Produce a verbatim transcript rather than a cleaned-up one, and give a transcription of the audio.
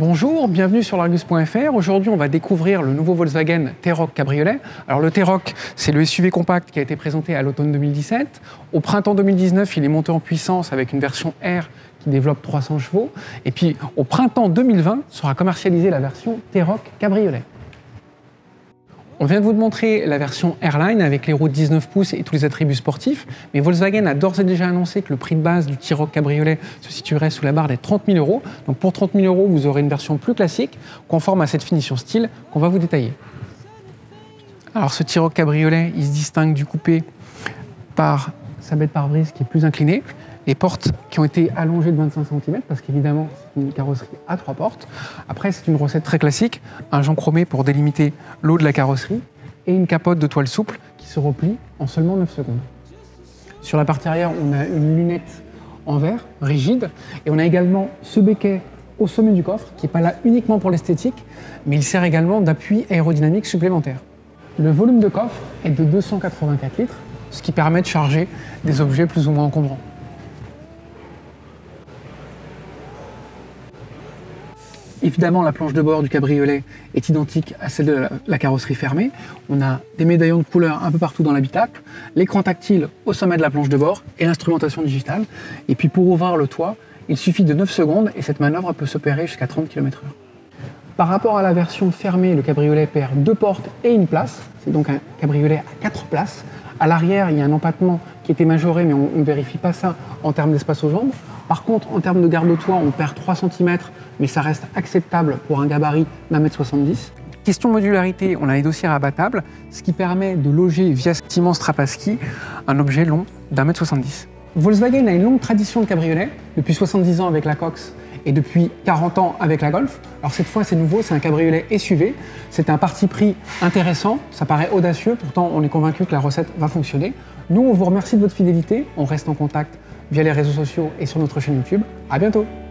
Bonjour, bienvenue sur l'Argus point F R. Aujourd'hui, on va découvrir le nouveau Volkswagen T-Roc Cabriolet. Alors le T-Roc, c'est le S U V compact qui a été présenté à l'automne deux mille dix-sept. Au printemps deux mille dix-neuf, il est monté en puissance avec une version R qui développe trois cents chevaux. Et puis au printemps deux mille vingt, sera commercialisée la version T-Roc Cabriolet. On vient de vous montrer la version Airline avec les roues de dix-neuf pouces et tous les attributs sportifs, mais Volkswagen a d'ores et déjà annoncé que le prix de base du T-Roc Cabriolet se situerait sous la barre des trente mille euros. Donc pour trente mille euros, vous aurez une version plus classique, conforme à cette finition style qu'on va vous détailler. Alors ce T-Roc Cabriolet, il se distingue du coupé par sa baie de pare-brise qui est plus inclinée, les portes qui ont été allongées de vingt-cinq centimètres parce qu'évidemment c'est une carrosserie à trois portes. Après c'est une recette très classique, un jonc chromé pour délimiter l'eau de la carrosserie et une capote de toile souple qui se replie en seulement neuf secondes. Sur la partie arrière, on a une lunette en verre rigide et on a également ce béquet au sommet du coffre qui n'est pas là uniquement pour l'esthétique, mais il sert également d'appui aérodynamique supplémentaire. Le volume de coffre est de deux cent quatre-vingt-quatre litres, ce qui permet de charger des objets plus ou moins encombrants. Évidemment, la planche de bord du cabriolet est identique à celle de la carrosserie fermée. On a des médaillons de couleur un peu partout dans l'habitacle, l'écran tactile au sommet de la planche de bord et l'instrumentation digitale. Et puis pour ouvrir le toit, il suffit de neuf secondes et cette manœuvre peut s'opérer jusqu'à trente kilomètres heure. Par rapport à la version fermée, le cabriolet perd deux portes et une place. C'est donc un cabriolet à quatre places. À l'arrière, il y a un empattement qui était majoré, mais on ne vérifie pas ça en termes d'espace aux jambes. Par contre, en termes de garde-toit, on perd trois centimètres, mais ça reste acceptable pour un gabarit d'un mètre soixante-dix. Question modularité, on a les dossiers rabattables, ce qui permet de loger via cet immense trapaski un objet long d'un mètre soixante-dix. Volkswagen a une longue tradition de cabriolet, depuis soixante-dix ans avec la Cox et depuis quarante ans avec la Golf. Alors cette fois, c'est nouveau, c'est un cabriolet S U V. C'est un parti pris intéressant, ça paraît audacieux, pourtant on est convaincu que la recette va fonctionner. Nous, on vous remercie de votre fidélité, on reste en contact via les réseaux sociaux et sur notre chaîne YouTube. À bientôt!